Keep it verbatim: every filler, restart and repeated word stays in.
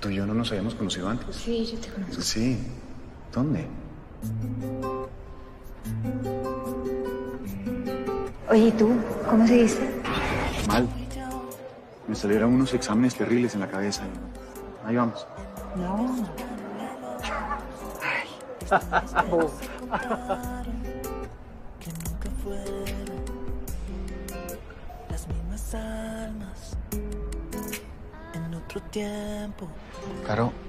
¿Tú y yo no nos habíamos conocido antes? Sí, yo te conozco. Sí. ¿Dónde? Oye, ¿y tú? ¿Cómo seguiste? Mal. Me salieron unos exámenes terribles en la cabeza. Ahí vamos. No. Que nunca fueron las mismas almas en otro tiempo. Caro,